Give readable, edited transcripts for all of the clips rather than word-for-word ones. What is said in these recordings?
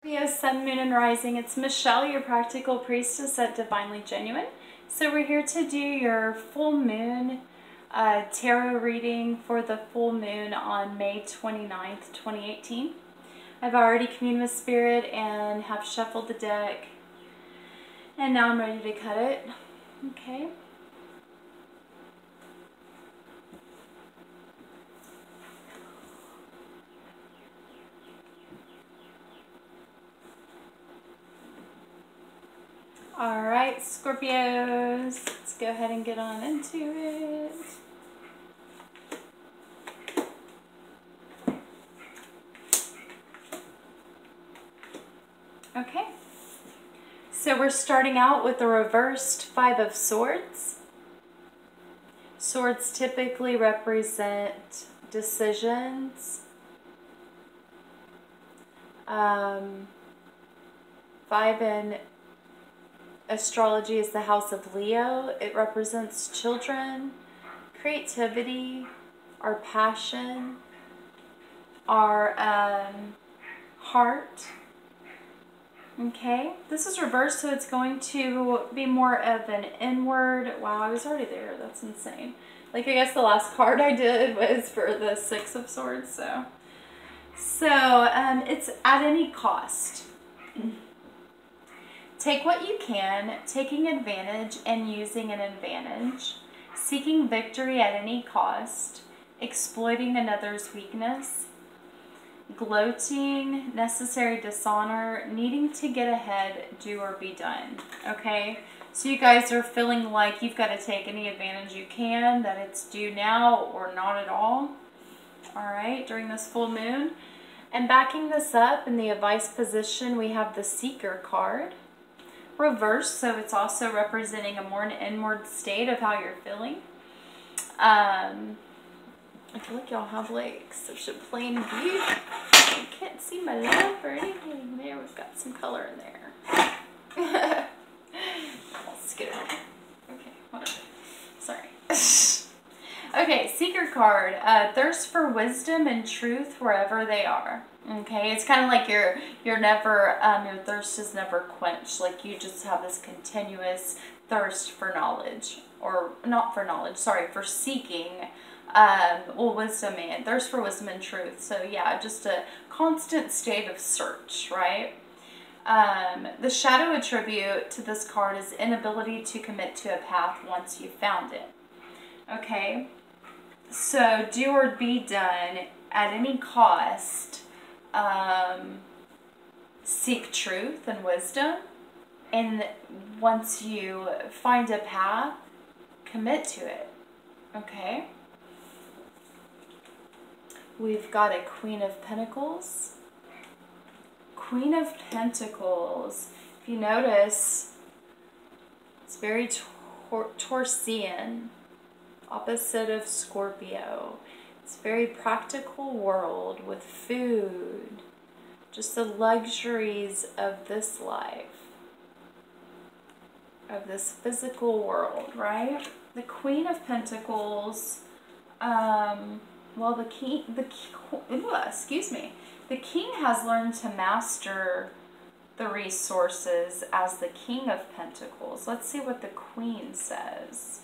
Scorpio, Sun, Moon, and Rising. It's Michelle, your practical priestess at Divinely Genuine. So we're here to do your full moon tarot reading for the full moon on May 29th, 2018. I've already communed with Spirit and have shuffled the deck. And now I'm ready to cut it. Okay. Alright, Scorpios, let's go ahead and get on into it. Okay, so we're starting out with the reversed Five of Swords. Swords typically represent decisions. Five in astrology is the house of Leo. It represents children, creativity, our passion, our heart. Okay, this is reversed, so it's going to be more of an inward. Wow, I was already there. That's insane. Like, I guess the last card I did was for the Six of Swords, so it's at any cost. Take what you can, taking advantage and using an advantage, seeking victory at any cost, exploiting another's weakness, gloating, necessary dishonor, needing to get ahead, do or be done. Okay? So you guys are feeling like you've got to take any advantage you can, that it's due now or not at all. Alright, during this full moon. And backing this up in the advice position, we have the Seeker card. Reversed, so it's also representing a more inward state of how you're feeling. I feel like y'all have like such a plain view. You can't see my love or anything there. We've got some color in there. Let's get it over. Okay, whatever. Sorry. Okay, Seeker card. Thirst for wisdom and truth wherever they are. Okay, it's kind of like you're never, your thirst is never quenched. Like you just have this continuous thirst for knowledge, or not for knowledge, sorry, for seeking, wisdom and thirst for wisdom and truth. So yeah, just a constant state of search, right? The shadow attribute to this card is inability to commit to a path once you've found it. Okay, so do or be done at any cost. Seek truth and wisdom, and once you find a path, commit to it. Okay, we've got a Queen of Pentacles. Queen of Pentacles, if you notice, it's very Taurusian, opposite of Scorpio. It's a very practical world with food, just the luxuries of this life, of this physical world, right? The Queen of Pentacles, well, the king has learned to master the resources as the King of Pentacles. Let's see what the Queen says.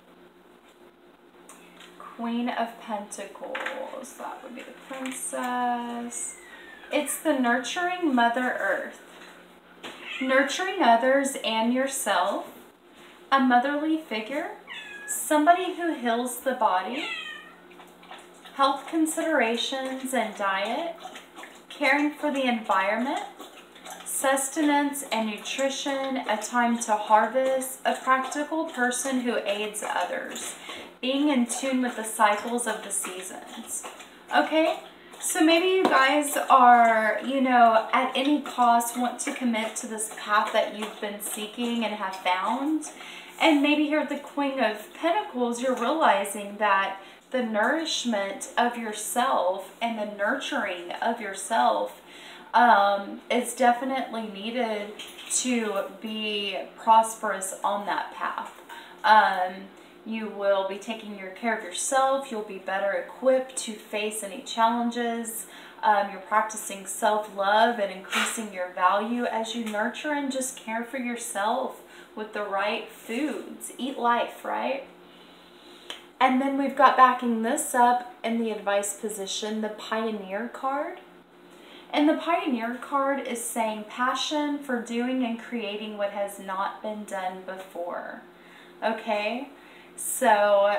Queen of Pentacles, that would be the Princess. It's the nurturing Mother Earth. Nurturing others and yourself. A motherly figure. Somebody who heals the body. Health considerations and diet. Caring for the environment. Sustenance and nutrition. A time to harvest. A practical person who aids others. Being in tune with the cycles of the seasons. Okay, so maybe you guys are, you know, at any cost want to commit to this path that you've been seeking and have found. And maybe here at the Queen of Pentacles, you're realizing that the nourishment of yourself and the nurturing of yourself is definitely needed to be prosperous on that path. You will be taking care of yourself. You'll be better equipped to face any challenges. You're practicing self-love and increasing your value as you nurture and just care for yourself with the right foods. Eat life, right? And then we've got, backing this up in the advice position, the Pioneer card. And the Pioneer card is saying passion for doing and creating what has not been done before. Okay? So,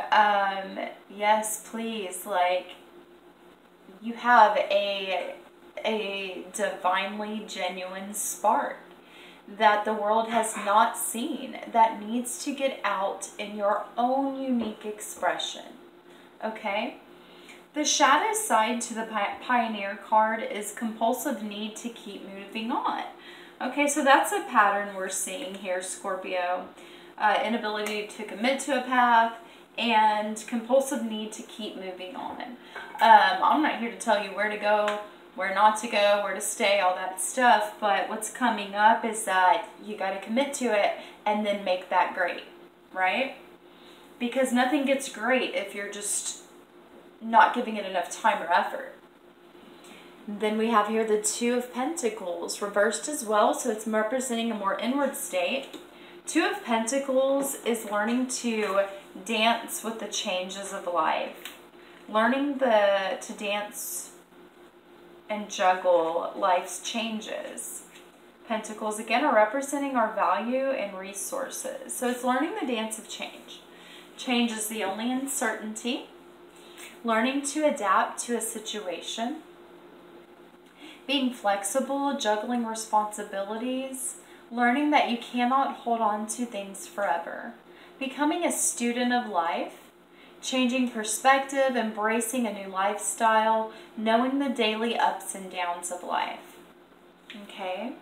yes, please, like, you have a divinely genuine spark that the world has not seen, that needs to get out in your own unique expression. Okay? The shadow side to the Pioneer card is compulsive need to keep moving on. Okay, so that's a pattern we're seeing here, Scorpio. Inability to commit to a path and compulsive need to keep moving on. I'm not here to tell you where to go, where not to go, where to stay, all that stuff, but what's coming up is that you got to commit to it and then make that great, right? Because nothing gets great if you're just not giving it enough time or effort. Then we have here the Two of Pentacles reversed as well, so it's representing a more inward state. Two of Pentacles is learning to dance with the changes of life, learning to dance and juggle life's changes. Pentacles, again, are representing our value and resources. So it's learning the dance of change. Change is the only uncertainty. Learning to adapt to a situation. Being flexible, juggling responsibilities. Learning that you cannot hold on to things forever. Becoming a student of life. Changing perspective, embracing a new lifestyle, knowing the daily ups and downs of life. Okay?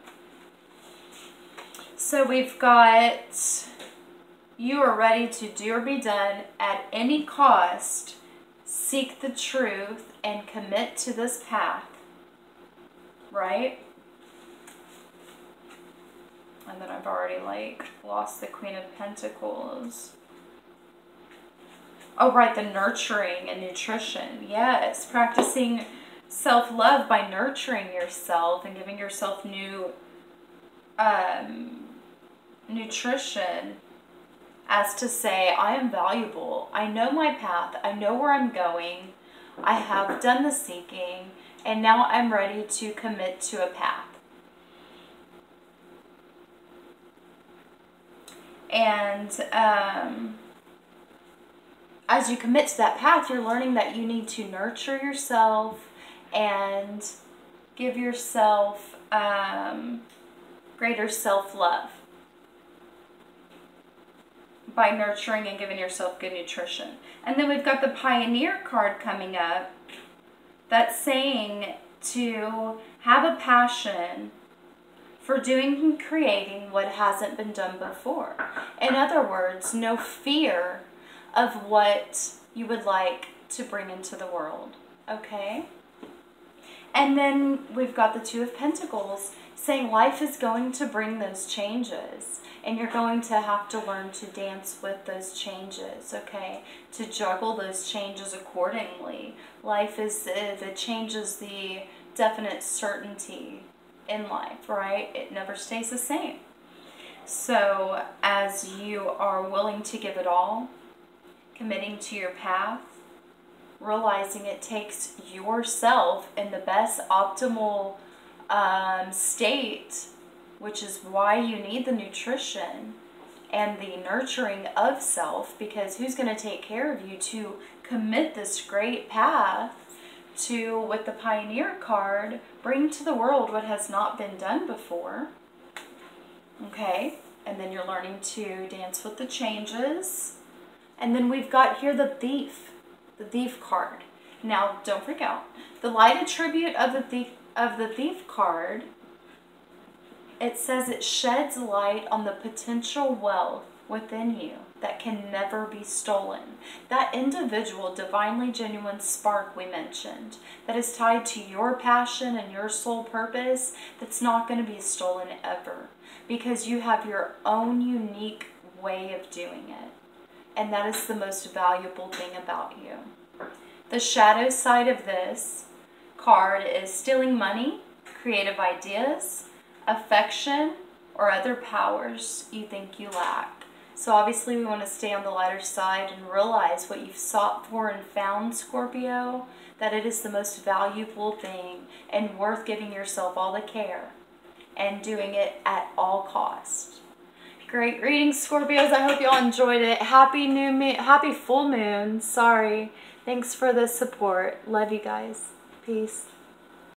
So we've got, you are ready to do or be done at any cost, seek the truth, and commit to this path. Right? And then I've already, like, lost the Queen of Pentacles. Oh, right, the nurturing and nutrition. Yes, practicing self-love by nurturing yourself and giving yourself new nutrition, as to say, I am valuable. I know my path. I know where I'm going. I have done the seeking, and now I'm ready to commit to a path. And as you commit to that path, you're learning that you need to nurture yourself and give yourself greater self-love by nurturing and giving yourself good nutrition. And then we've got the Pioneer card coming up that's saying to have a passion for doing and creating what hasn't been done before. In other words, no fear of what you would like to bring into the world. Okay? And then we've got the Two of Pentacles saying life is going to bring those changes, and you're going to have to learn to dance with those changes, okay? To juggle those changes accordingly. Life is, the change is the definite certainty in life, right? It never stays the same. So as you are willing to give it all, committing to your path, realizing it takes yourself in the best optimal state, which is why you need the nutrition and the nurturing of self, because who's going to take care of you to commit this great path to, with the Pioneer card, bring to the world what has not been done before. Okay, and then you're learning to dance with the changes. And then we've got here the Thief card. Now, don't freak out. The light attribute of the Thief card, it says it sheds light on the potential wealth within you that can never be stolen. That individual, divinely genuine spark we mentioned, that is tied to your passion and your soul purpose, that's not going to be stolen ever, because you have your own unique way of doing it. And that is the most valuable thing about you. The shadow side of this card is stealing money, creative ideas, affection, or other powers you think you lack. So obviously we want to stay on the lighter side and realize what you've sought for and found, Scorpio, that it is the most valuable thing and worth giving yourself all the care and doing it at all cost. Great reading, Scorpios. I hope you all enjoyed it. Happy new moon, happy full moon. Sorry. Thanks for the support. Love you guys. Peace.